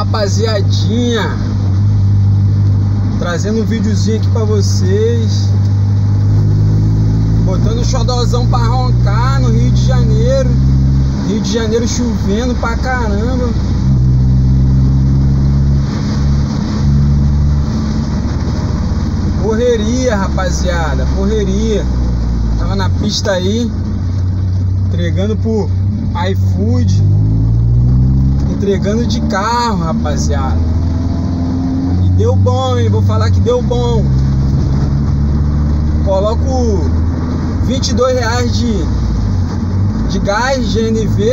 rapaziadinha, trazendo um videozinho aqui pra vocês, botando o xodozão pra roncar no Rio de Janeiro. Rio de Janeiro chovendo pra caramba. Correria, rapaziada, correria. Tava na pista aí, entregando pro iFood, entregando de carro, rapaziada. E deu bom, hein? Vou falar que deu bom. Coloco R$22 de gás GNV.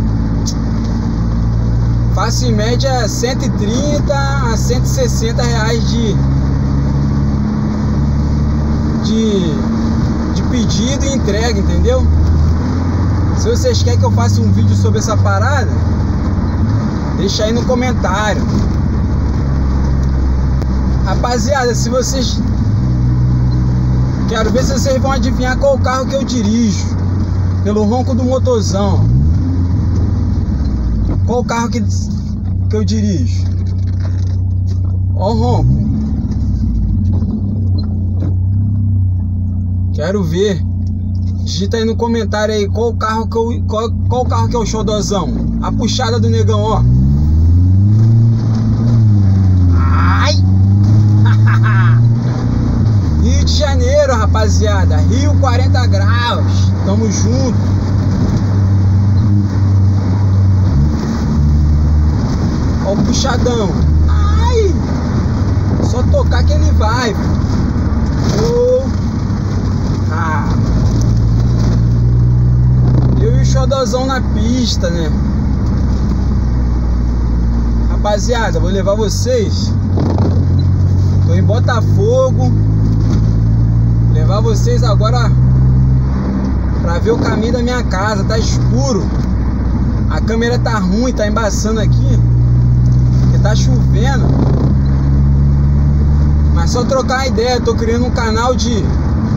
Faço em média 130 a 160 reais de pedido e entrega, entendeu? Se vocês querem que eu faça um vídeo sobre essa parada, deixa aí no comentário. Rapaziada, se vocês... Quero ver se vocês vão adivinhar qual carro que eu dirijo, pelo ronco do motorzão. Qual carro que eu dirijo? Ó o ronco. Quero ver. Digita aí no comentário aí qual carro que é o xodozão. A puxada do negão, ó. Ai! Rio de Janeiro, rapaziada. Rio 40 graus. Tamo junto. Ó o puxadão. Ai! Só tocar que ele vai. Oh. Eu e o xodozão na pista, né? Rapaziada, vou levar vocês. Tô em Botafogo. Levar vocês agora pra ver o caminho da minha casa. Tá escuro. A câmera tá ruim, tá embaçando aqui, porque tá chovendo. Mas só trocar uma ideia. Tô criando um canal de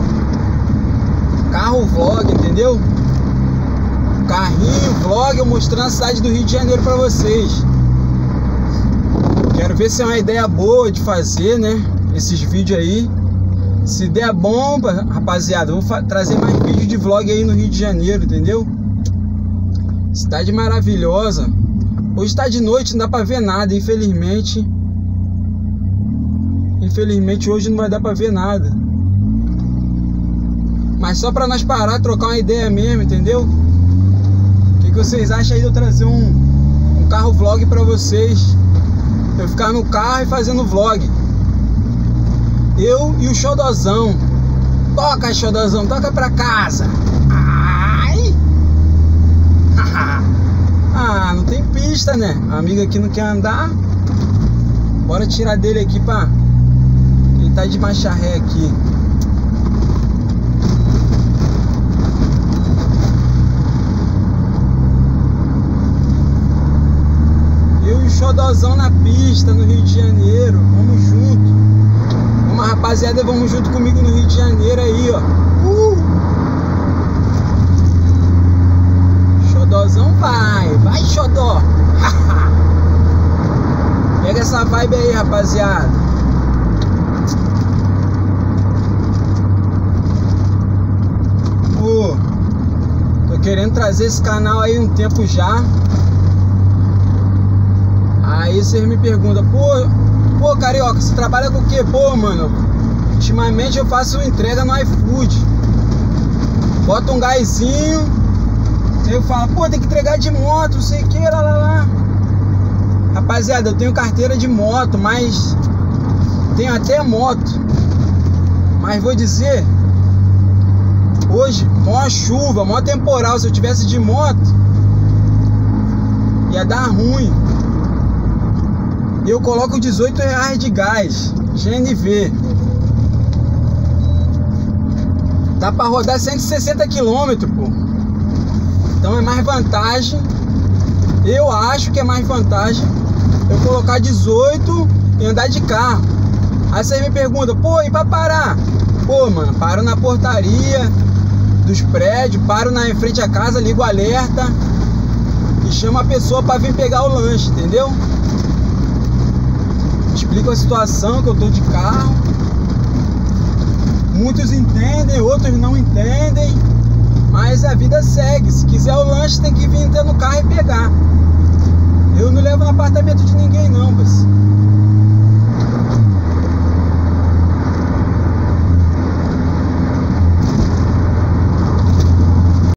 carro vlog, entendeu? Carrinho vlog, eu mostrando a cidade do Rio de Janeiro pra vocês. Quero ver se é uma ideia boa de fazer, né? Esses vídeos aí. Se der bom, rapaziada, eu vou trazer mais vídeos de vlog aí no Rio de Janeiro, entendeu? Cidade maravilhosa. Hoje tá de noite, não dá pra ver nada, infelizmente. Infelizmente hoje não vai dar pra ver nada. Mas só pra nós parar, trocar uma ideia mesmo, entendeu? O que vocês acham aí de eu trazer um carro vlog pra vocês? Eu ficar no carro e fazendo vlog. Eu e o xodozão. Toca, xodozão, toca pra casa. Ai! Ah, não tem pista, né? A amiga aqui não quer andar. Bora tirar dele aqui pra... Ele tá de marcha ré aqui. Xodozão na pista no Rio de Janeiro. Vamos junto. Vamos, rapaziada, vamos junto comigo no Rio de Janeiro aí, ó. Xodozão vai xodó. Pega essa vibe aí, rapaziada. Tô querendo trazer esse canal aí um tempo já. Aí vocês me perguntam, pô, Carioca, você trabalha com o quê? Pô, mano, ultimamente eu faço entrega no iFood. Bota um gásinho. Aí eu falo, pô, tem que entregar de moto, não sei o que, lá. Rapaziada, eu tenho carteira de moto, mas tenho até moto. Mas vou dizer, hoje, maior chuva, maior temporal, se eu tivesse de moto, ia dar ruim. Eu coloco R$18 de gás GNV. Dá pra rodar 160 km, pô. Então é mais vantagem. Eu acho que é mais vantagem eu colocar 18 e andar de carro. Aí você me pergunta, pô, e pra parar? Pô, mano, paro na portaria dos prédios, paro em frente à casa, ligo o alerta e chamo a pessoa pra vir pegar o lanche, entendeu? explico a situação que eu tô de carro. Muitos entendem, outros não entendem, mas a vida segue. Se quiser o lanche, tem que vir entrar no carro e pegar. Eu não levo no apartamento de ninguém não, mas